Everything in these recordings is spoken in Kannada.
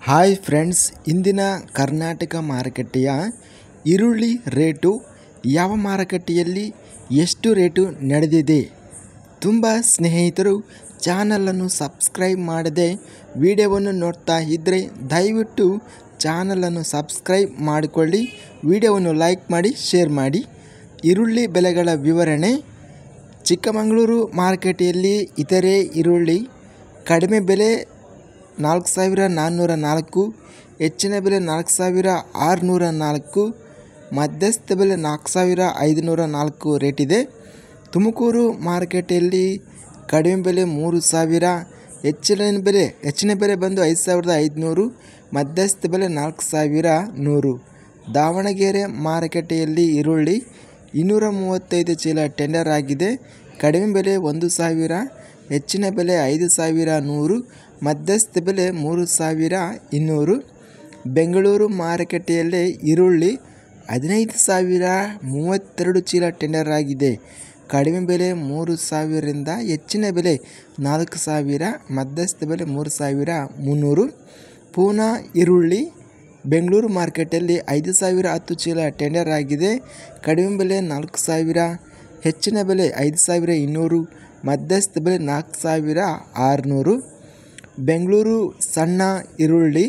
ಹಾಯ್ ಫ್ರೆಂಡ್ಸ್, ಇಂದಿನ ಕರ್ನಾಟಕ ಮಾರುಕಟ್ಟೆಯ ಈರುಳ್ಳಿ ರೇಟು ಯಾವ ಮಾರುಕಟ್ಟೆಯಲ್ಲಿ ಎಷ್ಟು ರೇಟು ನಡೆದಿದೆ? ತುಂಬ ಸ್ನೇಹಿತರು ಚಾನಲನ್ನು ಸಬ್ಸ್ಕ್ರೈಬ್ ಮಾಡದೆ ವಿಡಿಯೋವನ್ನು ನೋಡ್ತಾ ಇದ್ದರೆ ದಯವಿಟ್ಟು ಚಾನಲನ್ನು ಸಬ್ಸ್ಕ್ರೈಬ್ ಮಾಡಿಕೊಳ್ಳಿ, ವಿಡಿಯೋವನ್ನು ಲೈಕ್ ಮಾಡಿ, ಶೇರ್ ಮಾಡಿ. ಈರುಳ್ಳಿ ಬೆಲೆಗಳ ವಿವರಣೆ. ಚಿಕ್ಕಮಗಳೂರು ಮಾರುಕಟ್ಟೆಯಲ್ಲಿ ಇತರೆ ಈರುಳ್ಳಿ ಕಡಿಮೆ ಬೆಲೆ 4,404, ಹೆಚ್ಚಿನ ಬೆಲೆ 4,604, ಮಧ್ಯಸ್ಥ ಬೆಲೆ 4,504 ರೇಟ್ ಇದೆ. ತುಮಕೂರು ಮಾರುಕಟ್ಟೆಯಲ್ಲಿ ಕಡಿಮೆ ಬೆಲೆ 3,000, ಹೆಚ್ಚಿನ ಬೆಲೆ ಬಂದು 5,500, ಮಧ್ಯಸ್ಥ ಬೆಲೆ 4,100. ದಾವಣಗೆರೆ ಮಾರುಕಟ್ಟೆಯಲ್ಲಿ ಈರುಳ್ಳಿ 235 ಚೀಲ ಟೆಂಡರ್ ಆಗಿದೆ. ಕಡಿಮೆ ಬೆಲೆ 1,000, ಹೆಚ್ಚಿನ ಬೆಲೆ 5,100, ಮಧ್ಯಸ್ಥ ಬೆಲೆ 3,200. ಬೆಂಗಳೂರು ಮಾರುಕಟ್ಟೆಯಲ್ಲಿ ಈರುಳ್ಳಿ 15,032 ಚೀಲ ಟೆಂಡರ್ ಆಗಿದೆ. ಕಡಿಮೆ ಬೆಲೆ 3,000ರಿಂದ ಹೆಚ್ಚಿನ ಬೆಲೆ 4,000, ಮಧ್ಯಸ್ಥ ಬೆಲೆ 3,300. ಪೂನಾ ಈರುಳ್ಳಿ ಬೆಂಗಳೂರು ಮಾರ್ಕೆಟಲ್ಲಿ 5,010 ಚೀಲ ಟೆಂಡರ್ ಆಗಿದೆ. ಕಡಿಮೆ ಬೆಲೆ 4,000, ಹೆಚ್ಚಿನ ಬೆಲೆ 5,200, ಮಧ್ಯಸ್ಥ ಬೆಲೆ 4,600. ಬೆಂಗಳೂರು ಸಣ್ಣ ಈರುಳ್ಳಿ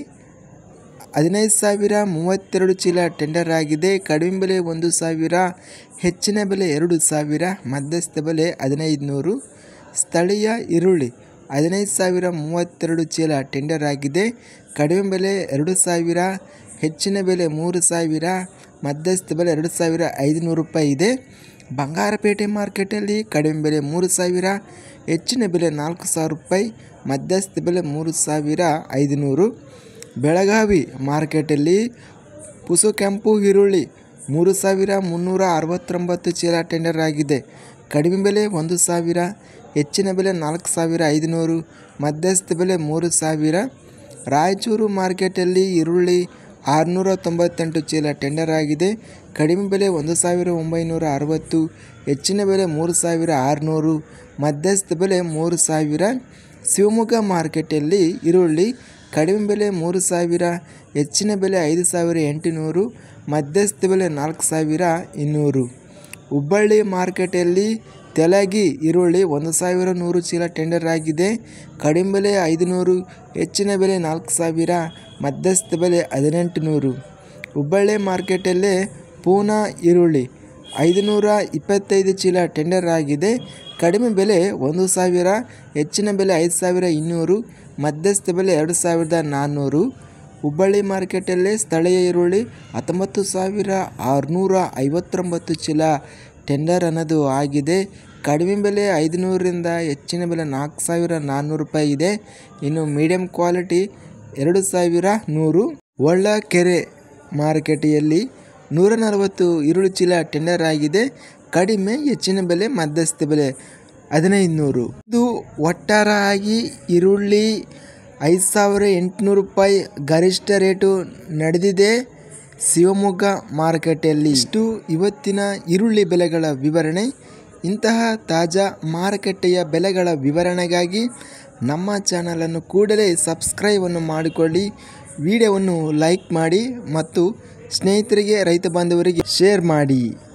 15,032 ಚೀಲ ಟೆಂಡರ್ ಆಗಿದೆ. ಕಡಿಮೆ ಬೆಲೆ 1,000, ಹೆಚ್ಚಿನ ಬೆಲೆ 2,000, ಮಧ್ಯಸ್ಥ ಬೆಲೆ 1,500. ಸ್ಥಳೀಯ ಈರುಳ್ಳಿ 15,032 ಚೀಲ ಟೆಂಡರ್ ಆಗಿದೆ. ಕಡಿಮೆ ಬೆಲೆ 2,000, ಹೆಚ್ಚಿನ ಬೆಲೆ 3,000, ಮಧ್ಯಸ್ಥ ಬೆಲೆ 2,500 ರೂಪಾಯಿ ಇದೆ. ಬಂಗಾರಪೇಟೆ ಮಾರ್ಕೆಟಲ್ಲಿ ಕಡಿಮೆ ಬೆಲೆ 3,000, ಹೆಚ್ಚಿನ ಬೆಲೆ 4,000 ರೂಪಾಯಿ, ಮಧ್ಯಸ್ಥ ಬೆಲೆ 3,500. ಬೆಳಗಾವಿ ಮಾರ್ಕೆಟಲ್ಲಿ ಪುಸು ಕೆಂಪು ಈರುಳ್ಳಿ 3,369 ಚೀಲ ಟೆಂಡರ್ ಆಗಿದೆ. ಕಡಿಮೆ ಬೆಲೆ 1,000, ಹೆಚ್ಚಿನ ಬೆಲೆ 4,500, ಮಧ್ಯಸ್ಥ ಬೆಲೆ 3,000. ರಾಯಚೂರು ಮಾರ್ಕೆಟಲ್ಲಿ ಈರುಳ್ಳಿ 698 ಚೀಲ ಟೆಂಡರ್ ಆಗಿದೆ. ಕಡಿಮೆ ಬೆಲೆ 1,960, ಹೆಚ್ಚಿನ ಬೆಲೆ 3,600, ಮಧ್ಯಸ್ಥ ಬೆಲೆ 3,000. ಶಿವಮೊಗ್ಗ ಮಾರ್ಕೆಟಲ್ಲಿ ಈರುಳ್ಳಿ ಕಡಿಮೆ ಬೆಲೆ 3,000, ಹೆಚ್ಚಿನ ಬೆಲೆ 5,800, ಮಧ್ಯಸ್ಥ ಬೆಲೆ 4,200. ಹುಬ್ಬಳ್ಳಿ ಮಾರ್ಕೆಟಲ್ಲಿ ತೆಲಗಿ ಈರುಳ್ಳಿ 1,100 ಚೀಲ ಟೆಂಡರ್ ಆಗಿದೆ. ಕಡಿಮೆ ಬೆಲೆ 500, ಹೆಚ್ಚಿನ ಬೆಲೆ 4,000, ಮಧ್ಯಸ್ಥ ಬೆಲೆ 1,800. ಹುಬ್ಬಳ್ಳಿ ಮಾರ್ಕೆಟಲ್ಲೇ ಪೂನಾ ಈರುಳ್ಳಿ 525 ಚೀಲ ಟೆಂಡರ್ ಆಗಿದೆ. ಕಡಿಮೆ ಬೆಲೆ 1,000, ಹೆಚ್ಚಿನ ಬೆಲೆ 5,200, ಮಧ್ಯಸ್ಥ ಬೆಲೆ 2,400. ಹುಬ್ಬಳ್ಳಿ ಮಾರ್ಕೆಟಲ್ಲೇ ಸ್ಥಳೀಯ ಈರುಳ್ಳಿ 19,659 ಚೀಲ ಟೆಂಡರ್ ಅನ್ನೋದು ಆಗಿದೆ. ಕಡಿಮೆ ಬೆಲೆ 500ರಿಂದ ಹೆಚ್ಚಿನ ಬೆಲೆ 4,400 ರೂಪಾಯಿ ಇದೆ. ಇನ್ನು ಮೀಡಿಯಂ ಕ್ವಾಲಿಟಿ 2,100. ಹೊಳಲ್ಕೆರೆ ಮಾರುಕಟ್ಟೆಯಲ್ಲಿ 140 ಈರುಳ್ಳಿ ಚೀಲ ಟೆಂಡರ್ ಆಗಿದೆ. ಕಡಿಮೆ, ಹೆಚ್ಚಿನ ಬೆಲೆ, ಮಧ್ಯಸ್ಥ ಬೆಲೆ 1,500. ಇದು ಒಟ್ಟಾರೆಯಾಗಿ ಈರುಳ್ಳಿ 5,800 ರೂಪಾಯಿ ಗರಿಷ್ಠ ರೇಟು ನಡೆದಿದೆ ಶಿವಮೊಗ್ಗ ಮಾರುಕಟ್ಟೆಯಲ್ಲಿ. ಇಷ್ಟು ಇವತ್ತಿನ ಈರುಳ್ಳಿ ಬೆಲೆಗಳ ವಿವರಣೆ. ಇಂತಹ ತಾಜಾ ಮಾರುಕಟ್ಟೆಯ ಬೆಲೆಗಳ ವಿವರಣೆಗಾಗಿ ನಮ್ಮ ಚಾನಲನ್ನು ಕೂಡಲೇ ಸಬ್ಸ್ಕ್ರೈಬನ್ನು ಮಾಡಿಕೊಳ್ಳಿ, ವಿಡಿಯೋವನ್ನು ಲೈಕ್ ಮಾಡಿ ಮತ್ತು ಸ್ನೇಹಿತರಿಗೆ, ರೈತ ಬಾಂಧವರಿಗೆ ಶೇರ್ ಮಾಡಿ.